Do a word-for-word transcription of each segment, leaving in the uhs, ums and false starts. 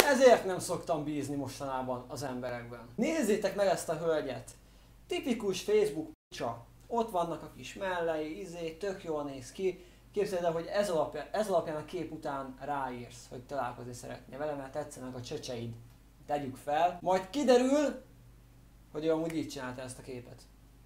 Ezért nem szoktam bízni mostanában az emberekben. Nézzétek meg ezt a hölgyet! Tipikus Facebook p***csa. Ott vannak a kis mellei, izé, tök jól néz ki. Képzeld el, hogy ez alapján, ez alapján a kép után ráírsz, hogy találkozni szeretnél vele, mert tetszenek a csöcseid. Tegyük fel. Majd kiderül, hogy ő amúgy így csinálta ezt a képet.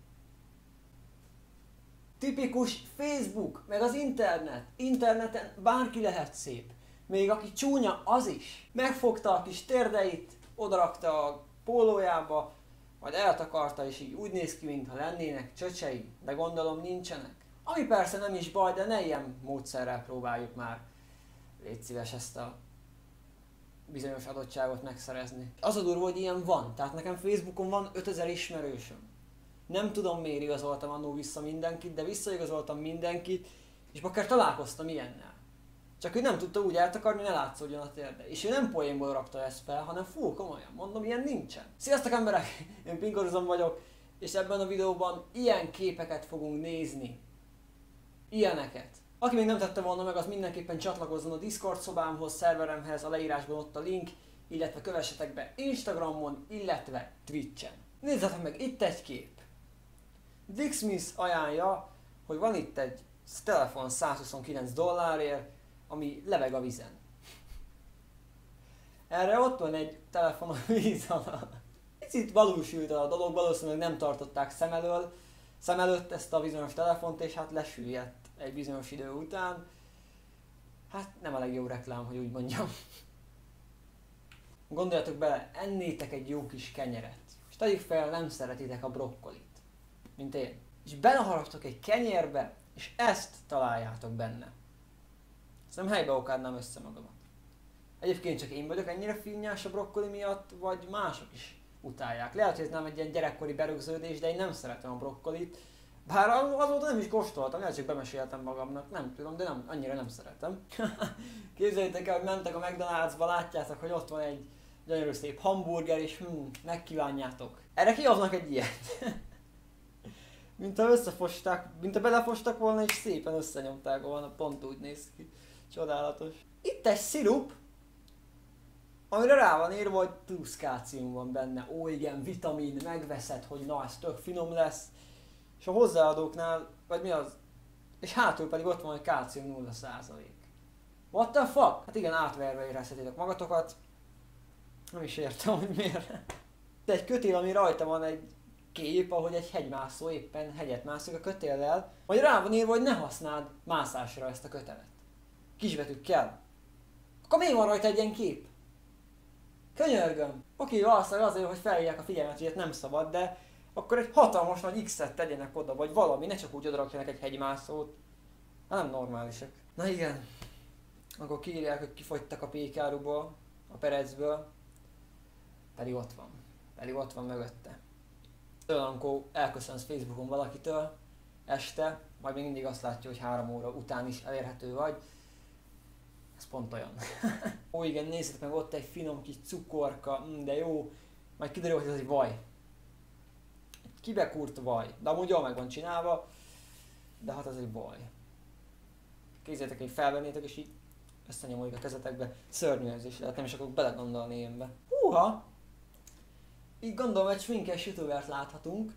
Tipikus Facebook, meg az internet. Interneten bárki lehet szép. Még aki csúnya, az is. Megfogta a kis térdeit, odarakta a pólójába, majd eltakarta, és így úgy néz ki, mintha lennének csöcsei, de gondolom nincsenek. Ami persze nem is baj, de ne ilyen módszerrel próbáljuk már. Légy szíves ezt a bizonyos adottságot megszerezni. Az a durva, hogy ilyen van. Tehát nekem Facebookon van ötezer ismerősöm. Nem tudom, miért igazoltam annól vissza mindenkit, de visszaigazoltam mindenkit, és akár találkoztam ilyennel. Csak ő nem tudta úgy eltakarni, ne látszódjon a térde. És ő nem poénból rakta ezt fel, hanem fú, komolyan, mondom, ilyen nincsen. Sziasztok emberek, én Pinkoruzom vagyok, és ebben a videóban ilyen képeket fogunk nézni. Ilyeneket. Aki még nem tette volna meg, az mindenképpen csatlakozzon a Discord szobámhoz, szerveremhez, a leírásban ott a link, illetve kövessetek be Instagramon, illetve Twitchen. Nézzetek meg, itt egy kép. Dick Smith ajánlja, hogy van itt egy telefon százhuszonkilenc dollárért, ami lebeg a vízen. Erre ott van egy telefon a víz alatt. Picit valósült a dolog, valószínűleg nem tartották szem elől, szem előtt ezt a bizonyos telefont, és hát lesüllyedt egy bizonyos idő után. Hát nem a legjobb reklám, hogy úgy mondjam. Gondoljatok bele, ennétek egy jó kis kenyeret. És tegyük fel, nem szeretitek a brokkolit, mint én. És beleharaptok egy kenyérbe, és ezt találjátok benne. Szerintem helybe okádnám össze magamat. Egyébként csak én vagyok ennyire finnyás a brokkoli miatt, vagy mások is utálják. Lehet, hogy ez nem egy ilyen gyerekkori berögződés, de én nem szeretem a brokkolit. Bár azóta nem is kóstoltam, lehet csak bemeséltem magamnak, nem tudom, de nem, annyira nem szeretem. Képzeljétek el, hogy mentek a McDonald'sba, látjátok, hogy ott van egy gyönyörű szép hamburger, és hm, megkívánjátok. Erre kihoznak egy ilyet. Mint ha összefosták, mint ha belefostak volna, és szépen összenyomták volna, pont úgy néz ki. Csodálatos. Itt egy szirup, amire rá van írva, hogy plusz kálcium van benne. Ó igen, vitamin, megveszed, hogy na, ez tök finom lesz. És a hozzáadóknál, vagy mi az? És hátul pedig ott van, hogy kálcium nulla százalék. What the fuck? Hát igen, átverve érezhetitek magatokat. Nem is értem, hogy miért. De egy kötél, ami rajta van egy kép, ahogy egy hegymászó éppen hegyet mászik a kötéllel, vagy rá van írva, hogy ne használd mászásra ezt a kötelet. Kisbetűkkel. Akkor miért van rajta egy ilyen kép? Könyörgöm. Oké, valószínűleg azért, hogy felhívják a figyelmet, hogy ilyet nem szabad, de akkor egy hatalmas nagy X-et tegyenek oda, vagy valami, ne csak úgy odarakjanak egy hegymászót. Hát nem normálisak. Na igen. Akkor kiírják, hogy kifogytak a pékáruból, a perecből. Pedig ott van. Pedig ott van mögötte. Amikor elköszönsz Facebookon valakitől este, majd még mindig azt látja, hogy három óra után is elérhető vagy. Ez pont olyan. Ó igen, nézzétek meg, ott egy finom kis cukorka, mm, de jó. Majd kiderül, hogy ez egy vaj. Egy kibekúrt vaj. De amúgy jól meg van csinálva, de hát ez egy vaj. Képzeljétek, hogy felvennétek és így összenyomoljuk a kezetekbe. Szörnyű érzés lehet, nem is akarok belegondolni ilyenbe. Húha! Így gondolom, egy sminkes youtubert láthatunk,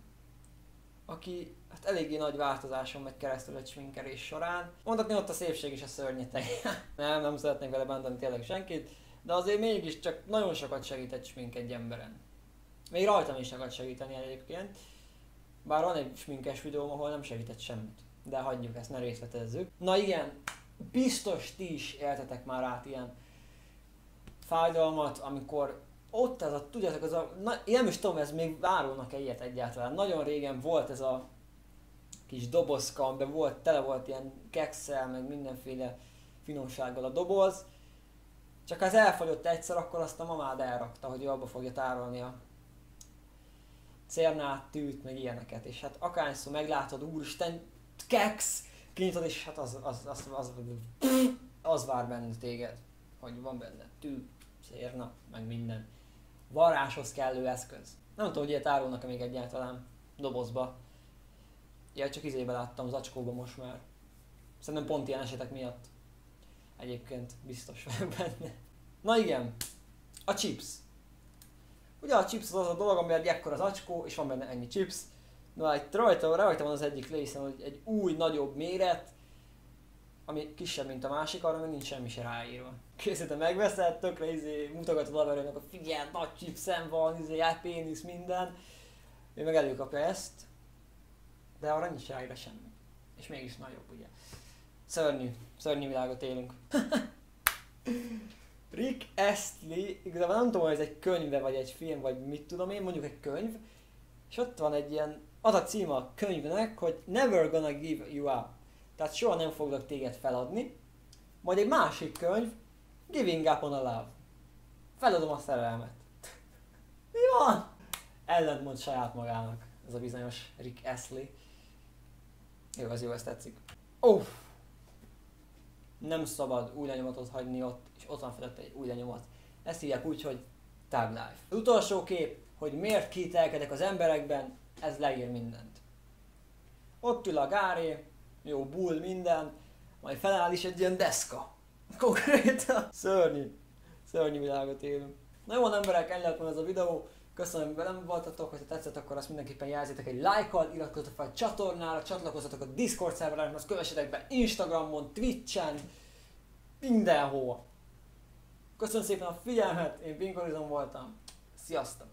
aki hát eléggé nagy változáson megy keresztül egy sminkelés során. Mondhatni, ott a szépség is a szörnyeteg. nem, nem szeretnék vele bántani tényleg senkit, de azért mégis csak nagyon sokat segít egy smink egy emberen. Még rajtam is sokat segíteni egyébként. Bár van egy sminkes videóm, ahol nem segített semmit. De hagyjuk ezt, ne részletezzük. Na igen, biztos ti is éltetek már át ilyen fájdalmat, amikor ott ez a, tudjátok, az a, na, én nem is tudom, ez még árulnak-e ilyet egyáltalán. Nagyon régen volt ez a kis dobozka, amiben volt, tele volt ilyen kekszel, meg mindenféle finomsággal a doboz. Csak ha ez elfogyott egyszer, akkor azt a mamád elrakta, hogy ő abba fogja tárolni a cérnát, tűt, meg ilyeneket. És hát akárszor meglátod, úristen, keksz, kinyitod, és hát az, az, az, az, az, az vár benne téged, hogy van benne tű, cérna, meg minden. Varráshoz kellő eszköz. Nem tudom, hogy ilyet árulnak-e még egyáltalán dobozba. Ja, csak izébe láttam, zacskóba most már. Szerintem pont ilyen esetek miatt. Egyébként biztos vagyok benne. Na igen. A chips. Ugye a chips az az a dolog, ami egy ekkora az acskó, és van benne ennyi chips. Na, itt rajta, rajta van az egyik részen, hogy egy új, nagyobb méret, ami kisebb, mint a másik, arra még nincs semmi se ráírva. Készítem, megveszed, tökre izé, mutogatod a verőnek, hogy figyelj, nagy chipszem van, izé, pénisz, minden. Ő meg előkapja ezt, de arra nincs ráírva semmi. És mégis nagyobb, ugye. Szörnyű, szörnyű világot élünk. Rick Astley, igazából nem tudom, hogy ez egy könyve, vagy egy film, vagy mit tudom én, mondjuk egy könyv. És ott van egy ilyen, az a címe a könyvnek, hogy Never Gonna Give You Up. Tehát soha nem foglak téged feladni. Majd egy másik könyv, Giving Up on a Love. Feladom a szerelmet. Mi van? Ellentmond saját magának ez a bizonyos Rick Astley. Jó, az jó, ezt tetszik. Uff! Nem szabad új lenyomatot hagyni ott, és ott van felette egy új lenyomat. Ezt hívják úgy, hogy Tag Life. Az utolsó kép, hogy miért kételkedek az emberekben, ez leír mindent. Ott ül a Gary, jó bull minden, majd feláll is egy ilyen deszka. Konkrétan. Szörnyű. Szörnyű világot élünk. Na jó, emberek, ennyi lett ez a videó. Köszönöm, hogy velem voltatok, hogyha tetszett, akkor azt mindenképpen jelzétek egy lájkkal, iratkozzatok fel a csatornára, csatlakozzatok a Discord szerveremre, azt kövessetek be Instagramon, Twitchen, mindenhol. Köszönöm szépen a figyelmet, én Pinkorizon voltam. Sziasztok!